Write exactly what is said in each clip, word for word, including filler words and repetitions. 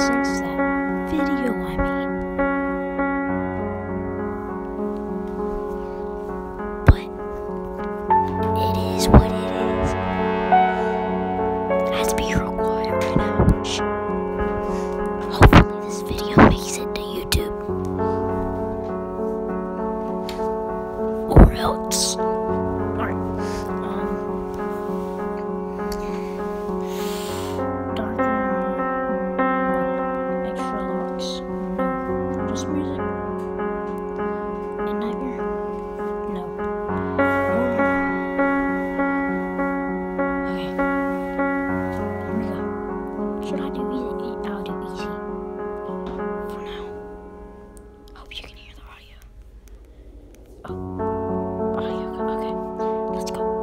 since that video I made. But it is what it is. It has to be real quiet right now. Shh. Hopefully this video makes it to YouTube. Or else. Alright. Um Darker no. Extra locks. No. Just music. And nightmare. No. Okay. Here we go. Should I do easy? I'll do easy. For now. Hope you can hear the audio. Oh. Audio. Okay. Let's go.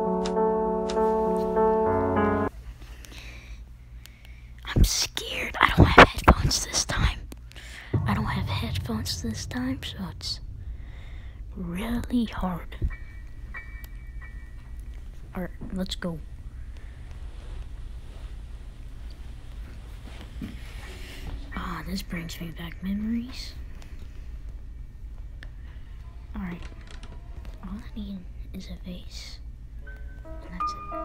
I'm scared. I don't have headphones this time. I don't have headphones this time, so it's really hard. Alright, let's go. Ah, this brings me back memories. Alright. All I need is a vase. And that's it.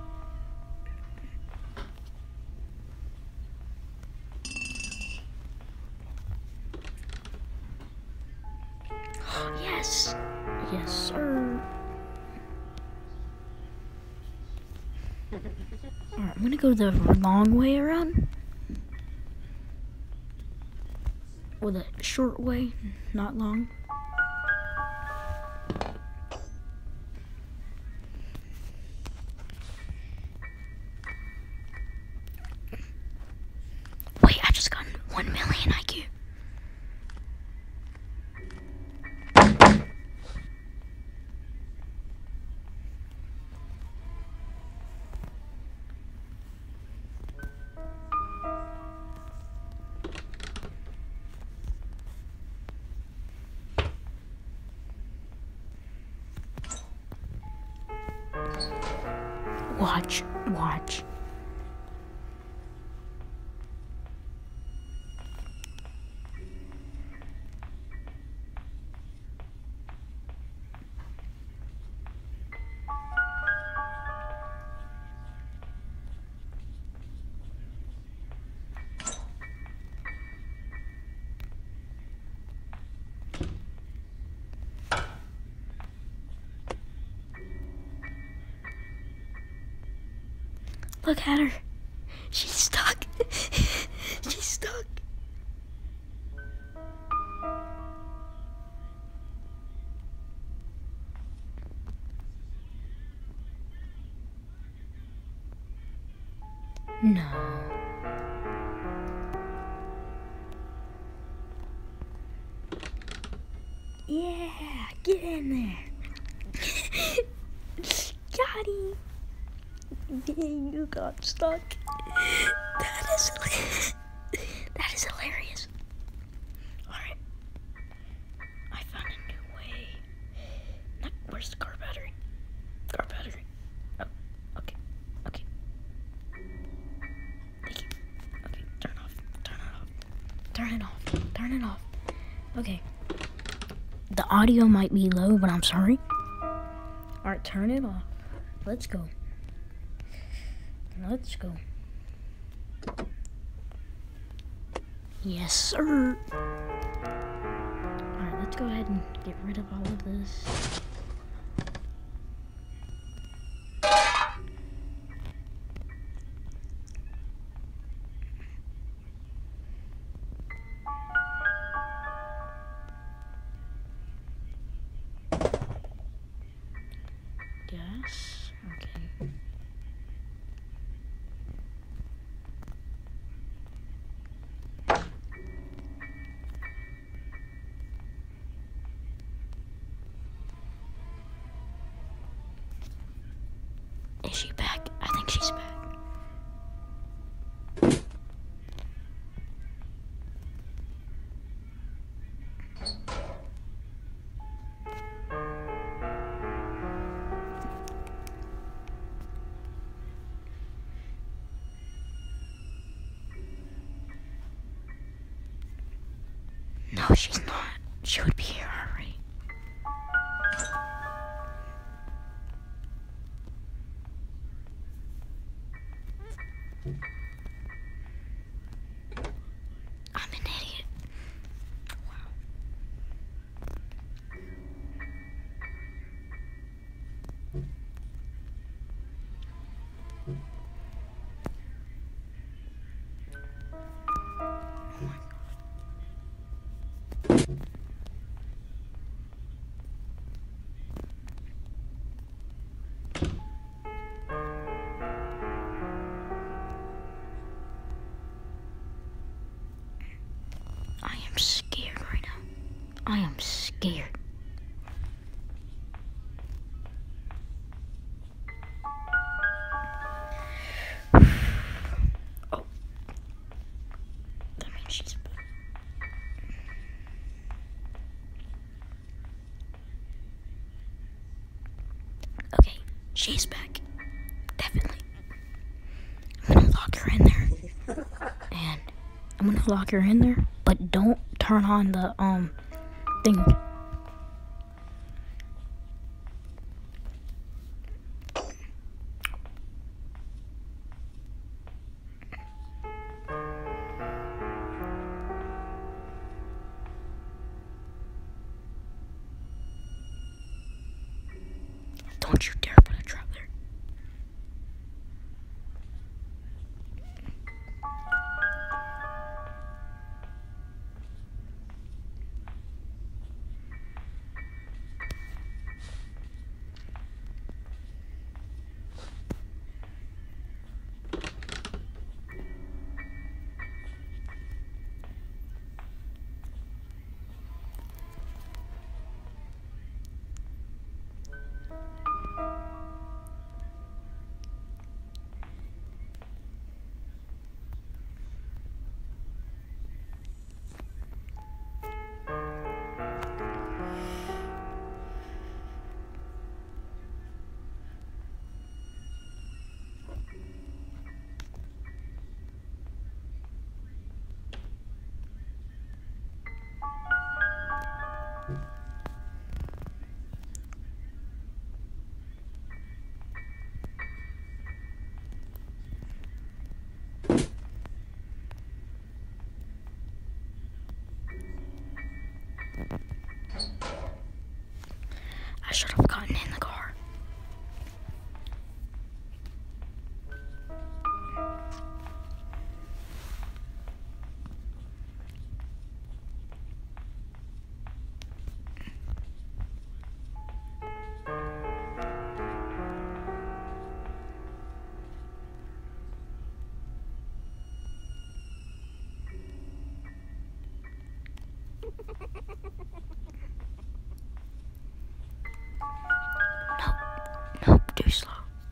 Yes. Yes, sir. Alright, I'm gonna go the long way around. Or the short way, not long. Wait, I just got one million I Q. Watch, watch. Look at her. She's stuck. She's stuck. No. Yeah, get in there. Got him. Dang, you got stuck. That is that is hilarious. Alright. I found a new way. Not, where's the car battery? Car battery. Oh, okay. Okay. Thank you. Okay, turn off. Turn it off. Turn it off. Turn it off. Okay. The audio might be low, but I'm sorry. Alright, turn it off. Let's go. Let's go. Yes, sir. Alright, let's go ahead and get rid of all of this. Yes, okay. Is she back? I think she's back. No, she's not. She would be here already. I'm an idiot. Wow. I am scared right now. I am scared. Oh. That means she's back. Okay, she's back. Definitely. I'm gonna lock her in there. And I'm gonna lock her in there, but don't turn on the um thing. Don't you dare put a trap there. I should have gotten in the car. Nope, nope, too slow.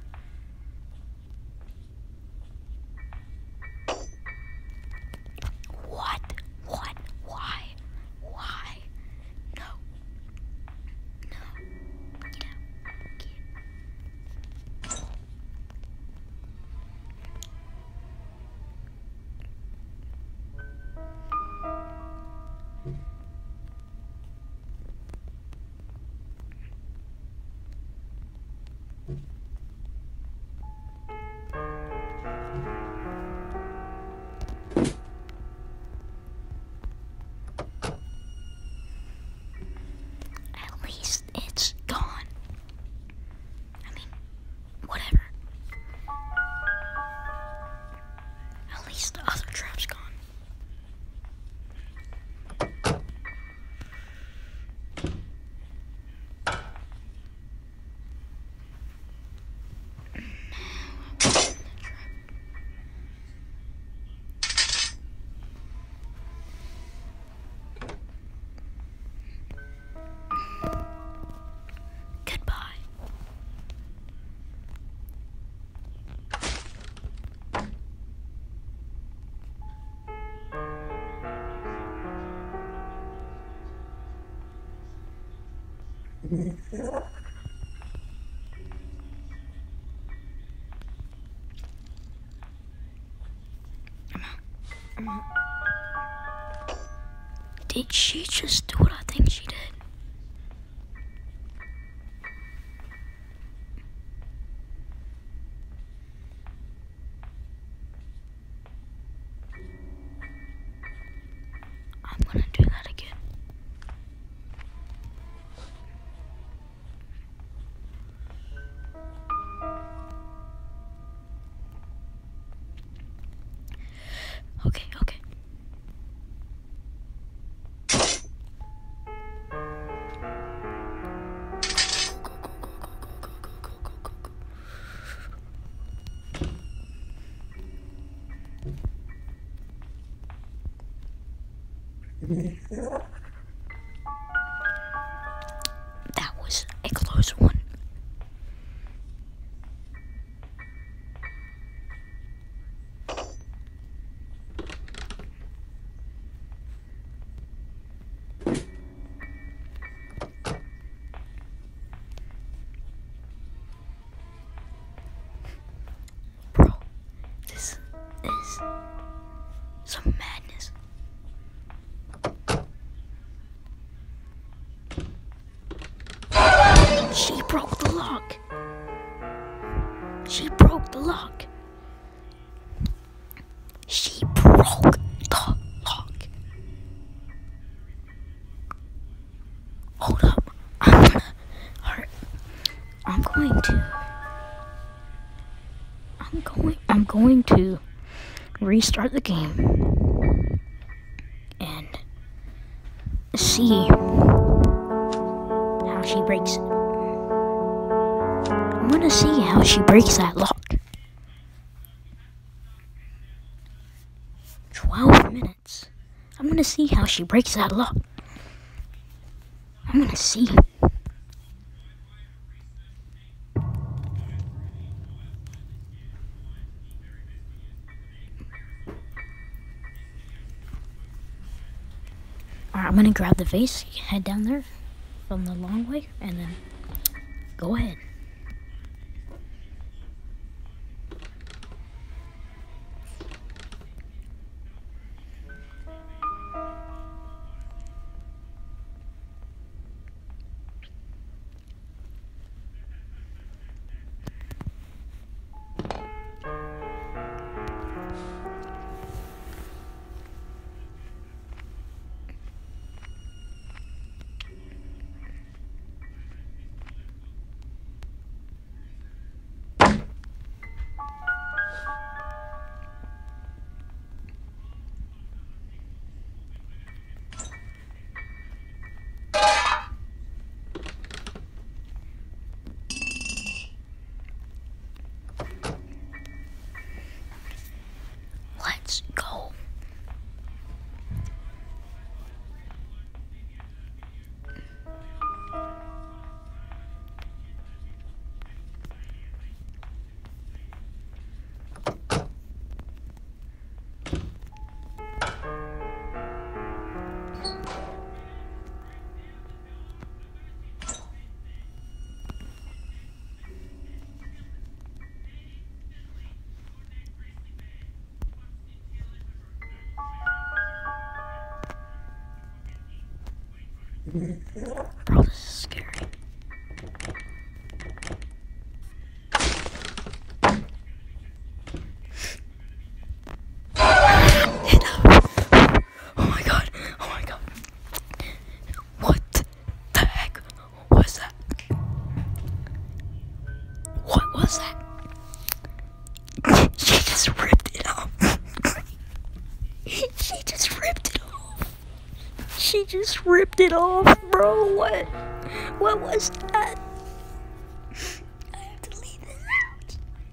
What? What? Why? Why? No. No. Get out. Get. At least it's gone. I mean, whatever. At least the other trap's gone. Goodbye. I'm out. I'm out. Did she just do what I think she did? I'm gonna do that again. Okay, okay. That was a close one. Bro, this is some madness. She broke the lock. She broke the lock. She broke the lock. Hold up. I'm gonna hurt. I'm going to. I'm going. I'm going to restart the game and see how she breaks it. I'm gonna see how she breaks that lock. Twelve minutes. I'm gonna see how she breaks that lock. I'm gonna see. Alright, I'm gonna grab the vase, head down there from the long way, and then go ahead. Let's go. Bro, this is scary. Oh my god, oh my god. What the heck was that? What was that? She just ripped it off. She just ripped it off. She just ripped it off, bro. What? What was that? I have to leave this house.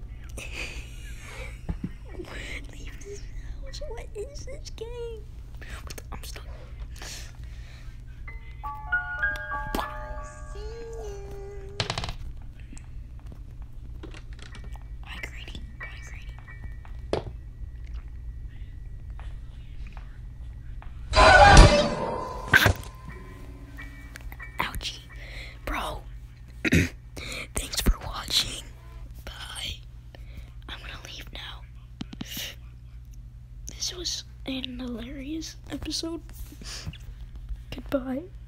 Leave this house. What is this game? What the, I'm stuck. I see you. Bye, Grady. Bye, Grady. Ouchie. Bro. Thanks for watching. Bye. I'm gonna leave now. This was an hilarious episode. Goodbye.